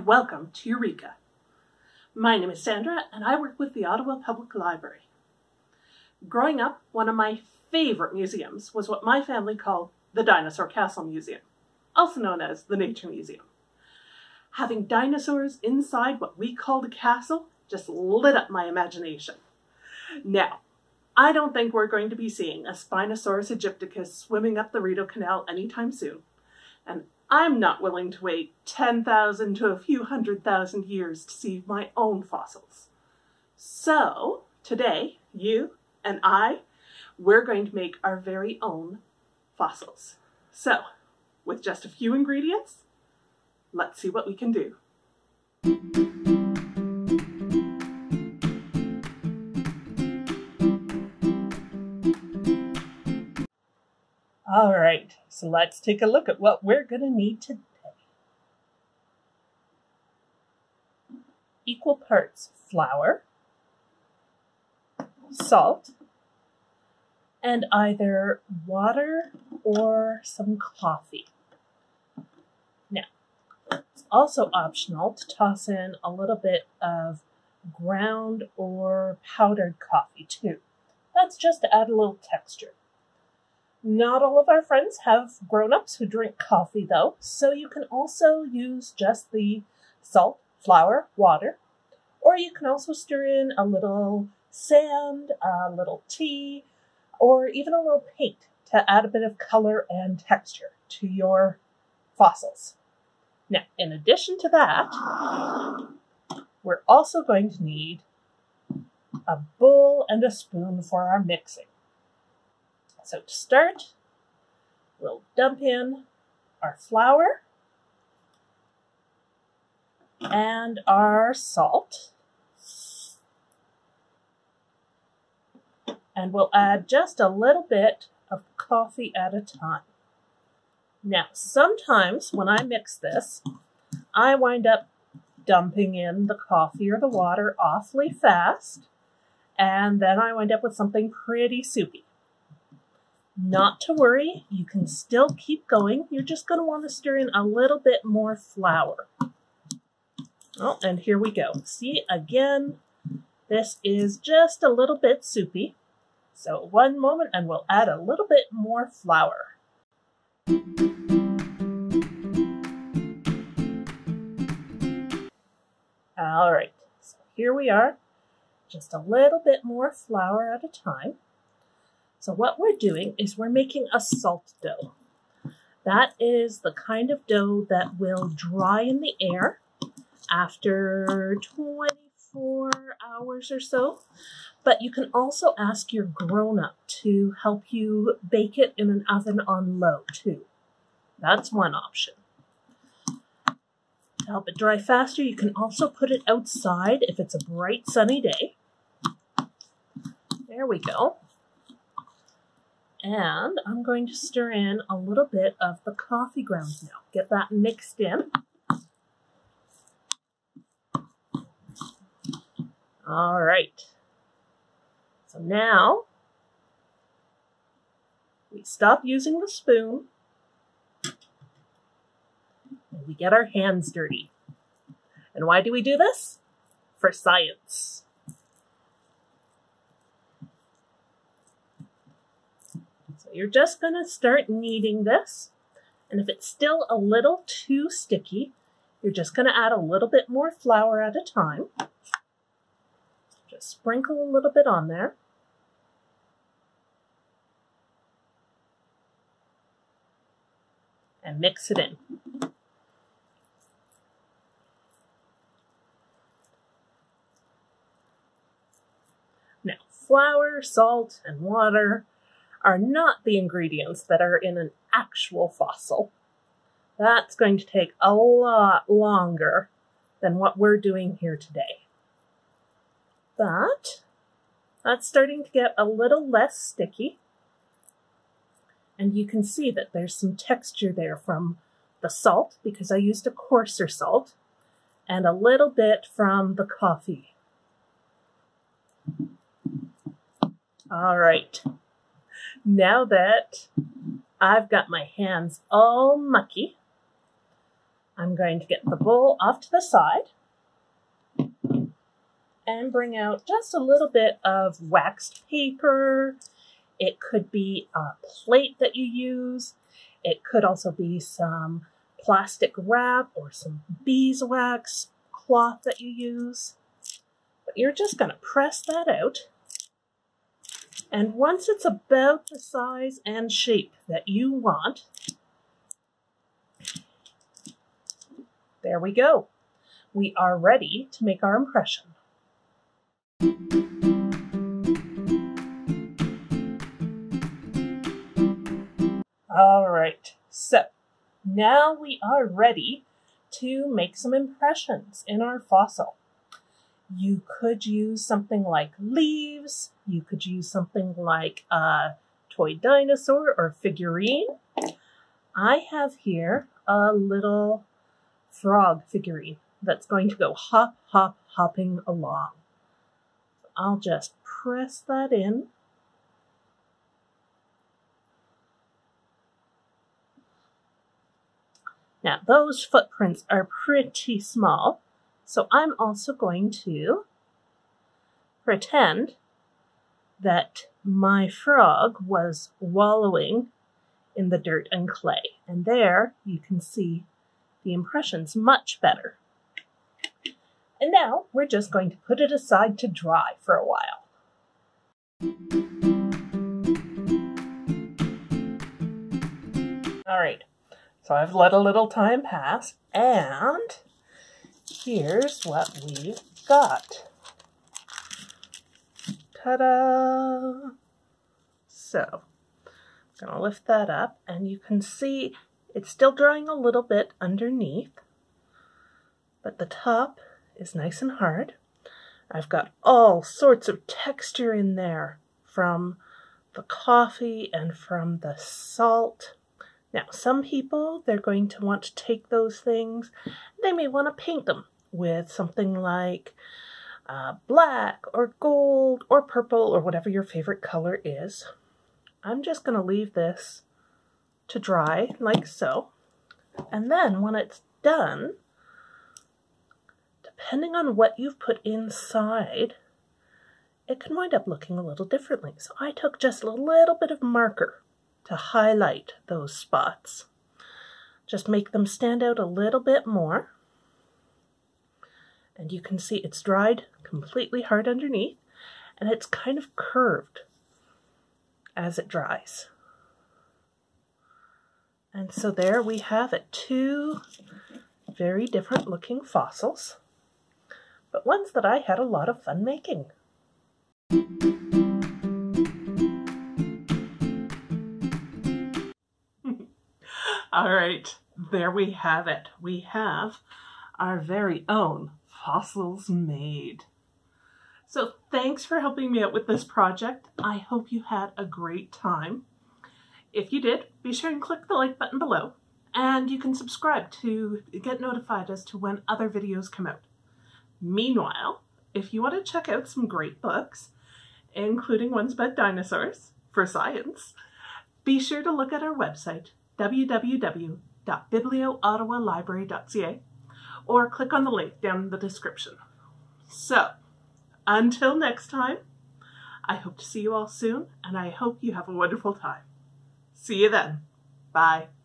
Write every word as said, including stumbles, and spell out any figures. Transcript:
and welcome to Eureka. My name is Sandra and I work with the Ottawa Public Library. Growing up, one of my favorite museums was what my family called the Dinosaur Castle Museum, also known as the Nature Museum. Having dinosaurs inside what we called a castle just lit up my imagination. Now, I don't think we're going to be seeing a Spinosaurus aegypticus swimming up the Rideau Canal anytime soon, and I'm not willing to wait ten thousand to a few hundred thousand years to see my own fossils. So, today, you and I, we're going to make our very own fossils. So, with just a few ingredients, let's see what we can do. All right, so let's take a look at what we're going to need today. Equal parts flour, salt, and either water or some coffee. Now, it's also optional to toss in a little bit of ground or powdered coffee too. That's just to add a little texture. Not all of our friends have grown-ups who drink coffee though, so you can also use just the salt, flour, water, or you can also stir in a little sand, a little tea, or even a little paint to add a bit of color and texture to your fossils. Now, in addition to that, we're also going to need a bowl and a spoon for our mixing. So to start, we'll dump in our flour and our salt. And we'll add just a little bit of coffee at a time. Now, sometimes when I mix this, I wind up dumping in the coffee or the water awfully fast, and then I wind up with something pretty soupy. Not to worry, you can still keep going. You're just going to want to stir in a little bit more flour. Oh, and here we go. See, again, this is just a little bit soupy. So one moment and we'll add a little bit more flour. All right, so here we are. Just a little bit more flour at a time. So what we're doing is we're making a salt dough. That is the kind of dough that will dry in the air after twenty-four hours or so. But you can also ask your grown-up to help you bake it in an oven on low too. That's one option. To help it dry faster, you can also put it outside if it's a bright sunny day. There we go. And I'm going to stir in a little bit of the coffee grounds now. Get that mixed in. All right. So now we stop using the spoon and we get our hands dirty. And why do we do this? For science. You're just going to start kneading this, and if it's still a little too sticky, you're just going to add a little bit more flour at a time. Just sprinkle a little bit on there. And mix it in. Now, flour, salt, and water are not the ingredients that are in an actual fossil. That's going to take a lot longer than what we're doing here today. But that's starting to get a little less sticky. And you can see that there's some texture there from the salt, because I used a coarser salt, and a little bit from the coffee. All right. Now that I've got my hands all mucky, I'm going to get the bowl off to the side and bring out just a little bit of waxed paper. It could be a plate that you use. It could also be some plastic wrap or some beeswax cloth that you use. But you're just going to press that out. And once it's about the size and shape that you want, there we go. We are ready to make our impression. All right, so now we are ready to make some impressions in our fossil. You could use something like leaves. You could use something like a toy dinosaur or figurine. I have here a little frog figurine that's going to go hop, hop, hopping along. I'll just press that in. Now, those footprints are pretty small, so I'm also going to pretend that my frog was wallowing in the dirt and clay. And there you can see the impressions much better. And now we're just going to put it aside to dry for a while. All right. So I've let a little time pass, and here's what we've got. Ta-da! So, I'm going to lift that up, and you can see it's still drying a little bit underneath, but the top is nice and hard. I've got all sorts of texture in there from the coffee and from the salt. Now, some people, they're going to want to take those things, they may want to paint them with something like uh, black or gold or purple or whatever your favorite color is. I'm just going to leave this to dry like so. And then when it's done, depending on what you've put inside, it can wind up looking a little differently. So I took just a little bit of marker to highlight those spots. Just make them stand out a little bit more. And you can see it's dried completely hard underneath, and it's kind of curved as it dries. And so there we have it, two very different looking fossils, but ones that I had a lot of fun making. All right, there we have it. We have our very own fossils made. So thanks for helping me out with this project. I hope you had a great time. If you did, be sure and click the like button below, and you can subscribe to get notified as to when other videos come out. Meanwhile, if you want to check out some great books, including ones about dinosaurs for science, be sure to look at our website, w w w dot biblio ottawa library dot c a, or click on the link down in the description. So, until next time, I hope to see you all soon, and I hope you have a wonderful time. See you then. Bye.